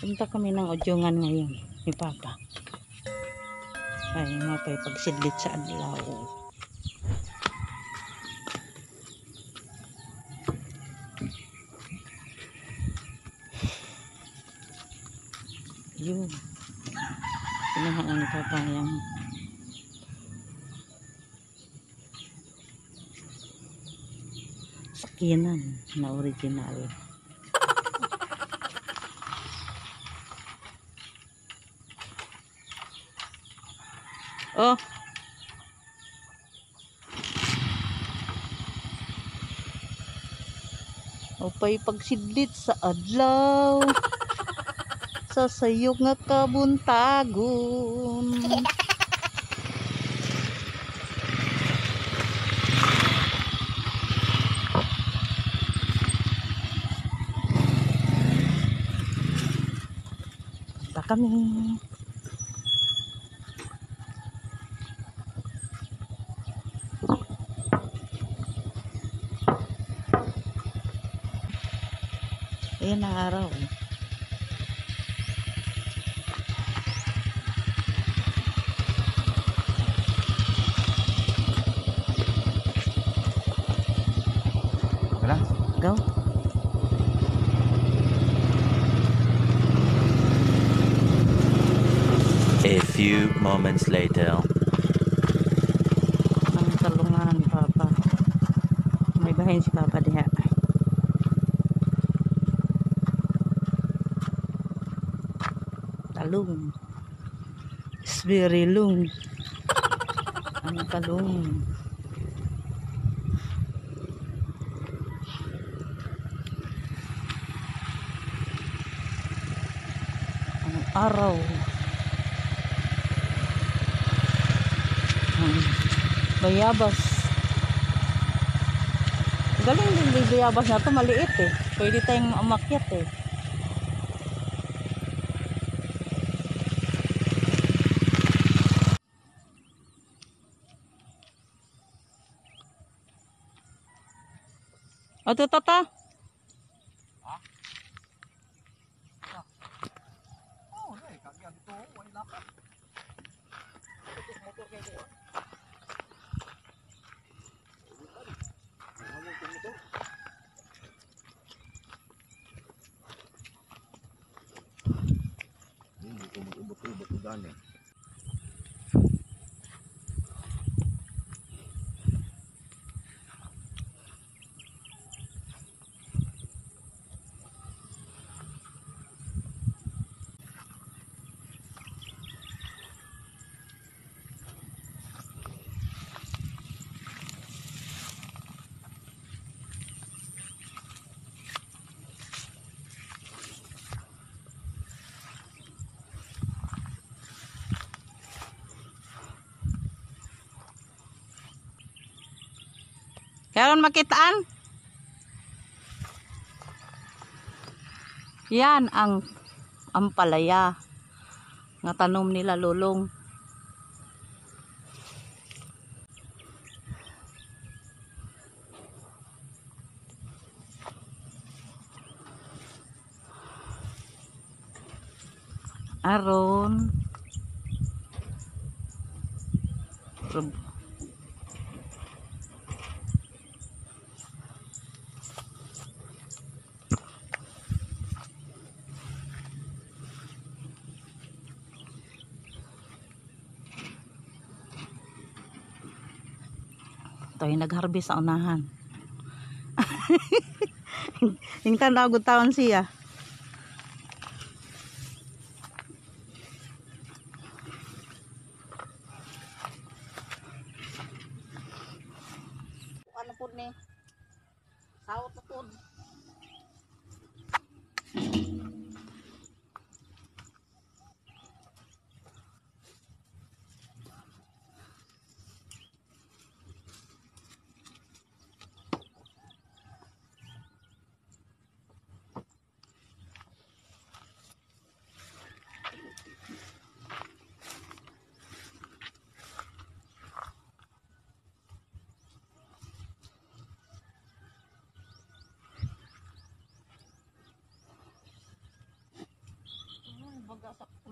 Punta kami ng Odyongan ngayon ni Papa. Ay, mapay pagsidlit sa adlaw. Yun. Pinahaan ni Papa yung sakyanan na original. Oh. Opay pagsidlit sa adlaw. Sa sayok nga kabuntagon. Basta kami. Ayan ang araw. Wala. Go. A few moments later. Ang talungan ni Papa. May bahin si Papa diha. Talong. It's very long. Ang talong. Ang araw. Ang bayabas. Galing din yung bayabas na to, maliit eh. Pwede tayong umakyat eh. O, ito, tata. Ubot-ubot-udan eh. Karon makitaan. Yan ang ampalaya nga tanom nila lulong. Aron ito yung nag-harvest sa unahan. Yung tanawag taon siya. Ano po ni? Sawot na po.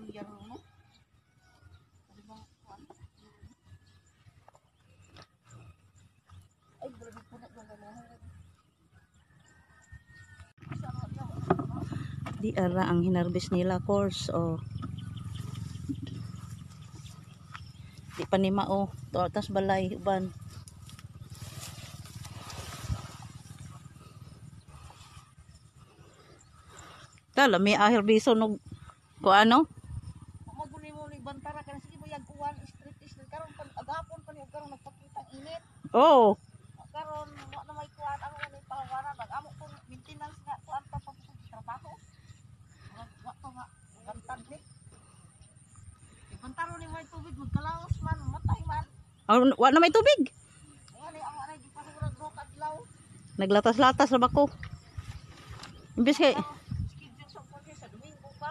Yan mo. Ay, grabe po na gano'n. Di ara ang hinarbis nila course o. Di pa ni mao. Tas balay uban. Tala may ahirbiso no ko ano? Maguni mo ni bantara kan sige mo yag uwan street is karon pag agapon pa ni karon nagpakita init. Oh, Karon wa na may kuan ang ni pahawaran nag-amo ko maintenance nga kuan pa pag trabaho. Wa to nga gantad ni. Ibantaro ni may tubig magkalaos man matay man. wa na may tubig. Ani ang anay di pa siguro do kadlaw. Naglatas-latas na ba ko? Imbes kay Schedule sa pwede sa Domingo pa.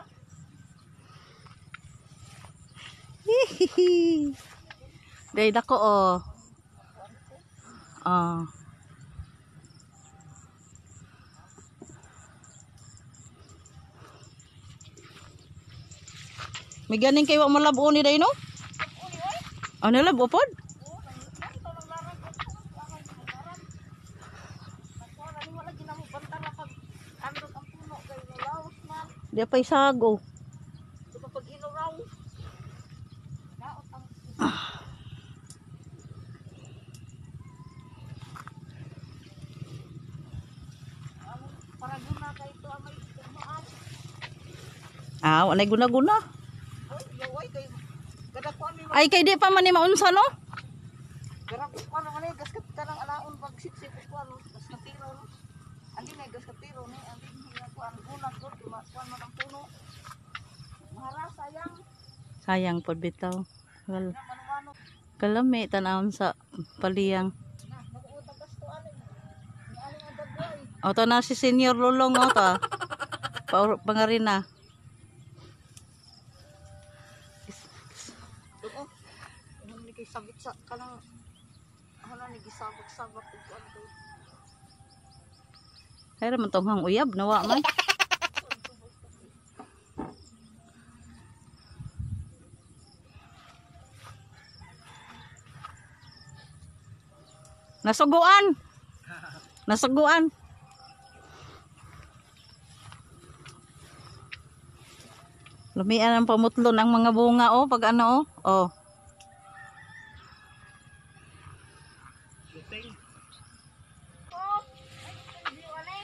hihihi. Day dako oh. Ah. May ganing kay wa mo labo ni day no? Uli oy. Ano labo pod? Oo, nang to nang larang ko. Ang larang. Wala ni wala ginamo bantara pag andog ang puno kay laos man. Di pa isago. Diba pag inuraw? Daot ang para guna kay ito ang may tumaan. Ah, wala guna-guna. Oy, yaway kay kada kuan ni Ay kay di pa man ni maunsa no? gara ko kuan man gas kat kanang alaon pag sipsip kuan gas katiro no. Andi na gas katiro ni andi niya kuan guna gud kuan man ang puno. Mahara sayang Sayang pod bitaw. Well, na manumano kalami tanawon sa paliyang. na mag-utang gastuan ni aling ang dagway. Auto na si Senior Lulong o ta. Pangarina. Oo. Ano ni kay sabit sa kanang ano ni gisabak-sabak ug kuan ko. Kaya man tong hang uyab nawa man. Nasuguan. Nasuguan. Lumian ang pamutlon ang mga bunga oh pag ano oh. Oh. Oh, ay interview ani.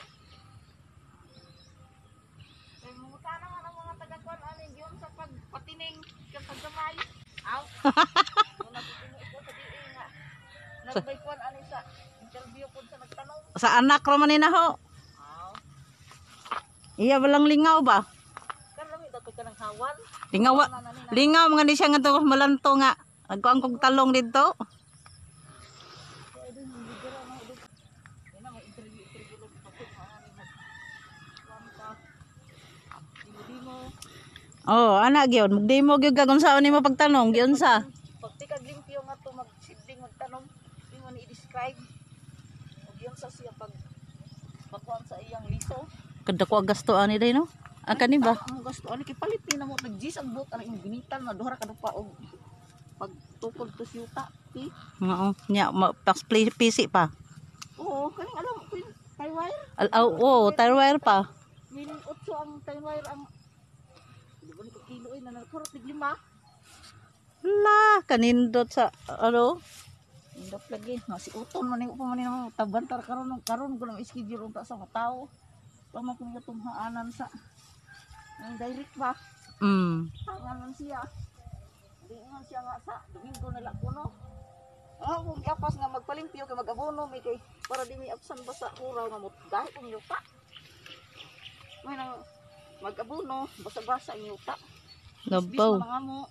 Ay muta na nga ang mga taga-kuan ani giyon sa pagpatining kapag gamay. Aw. Wala ko tinuod ko sa diin nga. Nagbay kuan ani sa interview pud sa nagtanong. Sa anak ra man ni na ho. Aw. Iya balang lingaw ba? Kan lami dato ka ng hawan. Lingaw lingaw mga di siya nga to malanto nga. Agko ang talong dito. Pwede hindi dira na dito. Yan na may interview lang sa pagkuan ani mag kuan ka. Dimo. Oh, anak gyud, magdemo gyud ka kung saan nimo pagtanong, gyud sa. Pag tikag limpyo nga to magsidling magtanom, di mo ni i-describe. Og yun sa siya pag pagkuan sa iyang liso. Kada ko gasto ani day no. Ang kani ba? Ang gasto ani kay palit ni namo nag-jis ang buot ana imong ginitan na duha ka pa og pag tukod to siyuta. Ti. Oo, nya pas PC pa. Oo, kaning alam ko yung tie wire. Oh, tire wire pa. 1,800,000 ang tie wire ang di ba ni ko kilo na nagkarot tig 5. La, kanindot sa ano? Indot lagi. Nga si Uton man pa man nang tabantar karon ko lang schedule unta sa mga tao. Tama ko nga tumhaanan sa ang direct ba? Hanganan siya. Di man siya nga sa Domingo na lang kuno. Kung kapas nga magpalimpyo kay mag-abono may kay para di may absan ba sa uraw nga mo dahil kung yuta. May nang mag-abono basa-basa ang yuta. Labaw. Mga mo.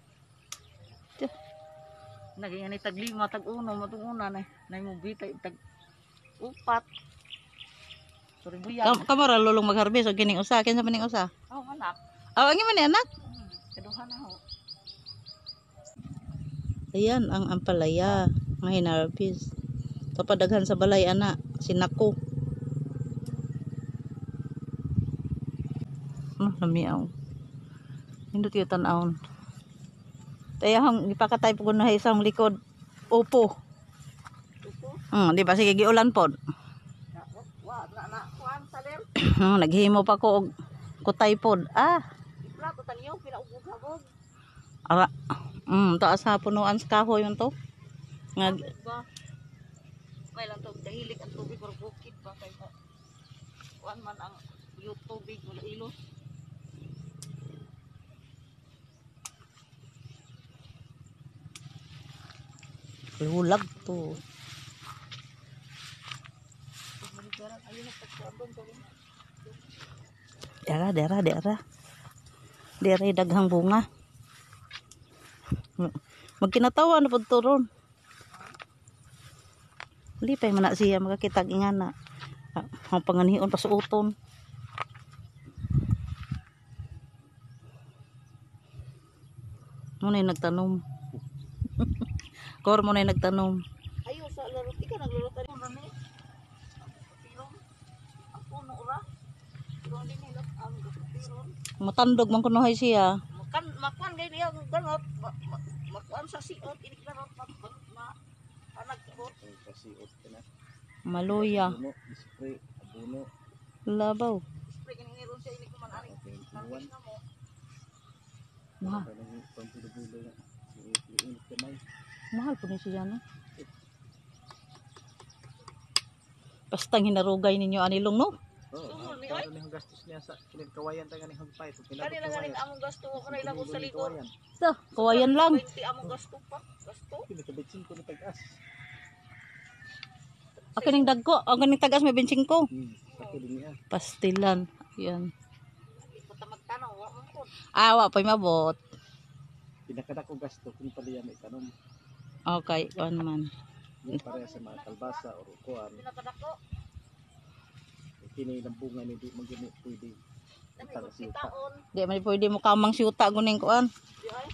Naging ani tag 5 tag 1 matong una na mo bitay tag 4. Sorry buyan. Kamara lulong magharbis og kining usa, kinsa maning usa? Oh, anak. Aw, ang man ni anak. Kaduha na ho. Ayan ang ampalaya, mga hinarbis. Tapadaghan sa balay ana, sinako. Lamiaw. Nindot yung tanawon. Tayo hang ipakatay po na isang likod. Upo. Di ba sige giulan po. Kuan saler. Naghimo pa ko og kutay pod. Plato tanyo pinaugog-agog. Ara. Taas sa punuan sa kahoy yun to. Nga Ba. May lang to dahilig ang tubig or bukid ba kay kuan man ang tubig wala ilo. lulag to. Dara. Dara daghang bunga. Magkinatawa na pud turon. Lipay man na siya makakitag ingana. Ang panganhion pa suoton. Muna nagtanom. Kor mo na nagtanom. Ayo sa larot ika naglarot ari mo ni. Pilong. Ang puno ora. Pilong din nila ang pilong. Matandog man kuno hay siya. Makuan gay niya ganot. Makuan sa siot ini ganot anag ko. Pasiot ka na. Maluya. Abuno, spray, abuno. Labaw. Spray kini ron siya ini kuman ani. Buwan. Mahal. Pampulo-pulo na. Iinit kamay. Mahal po ni siya no. Bastang hinarugay ninyo anilong no. Oo, karo ni gastos niya sa kinagkawayan ta ganing hagpay. Kanila nga ning among gasto ko kanila ko sa likod. So, kawayan lang. 20 among gasto pa. Gasto. Kinakabitsin ko ni tag-as. Ako ning dagko, ang ganing tagas may benching ko. Ako din niya. Pastilan. Yan. Ito magtanaw wa man ko. Awa pa mabot. Pinakadako gasto kung paliya may tanom. Okay, on man. Yung pareha sa mga kalbasa o kuan. Pinakadako. Kini ng bunga ni di magini pwede. Dami Tara ko siya. taon. Di man pwede mo kamang syuta guning kuan. Di ay.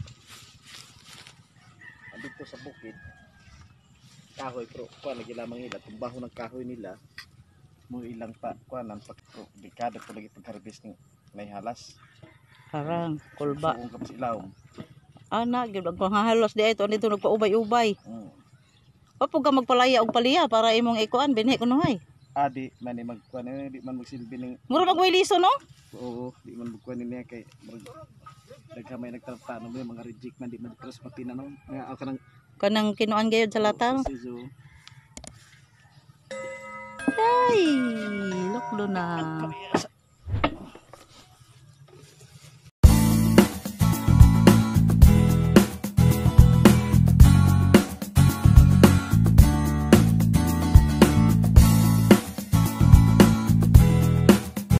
Andito sa bukid. Kahoy pro kuan lagi lamang ila tumbaho ng kahoy nila. Mo ilang pa kuanan pag dekada ko lagi pag-harvest ng may halas. Harang, kulba. Suong kap silaw. Ana, gyud ang panghahalos di ay to dito nagpaubay-ubay. Papo ka magpalaya og paliya para imong ikuan binhi kuno hay. Di man ni magkuan di man magsilbi ning Mura magwiliso no? oo di man magkuan niya kay nagkamay nagtratano mo yung mga reject man di man cross patina no nga ako nang Kanang kinuan gayud sa lata. sizo Ay, luklo na. kami sa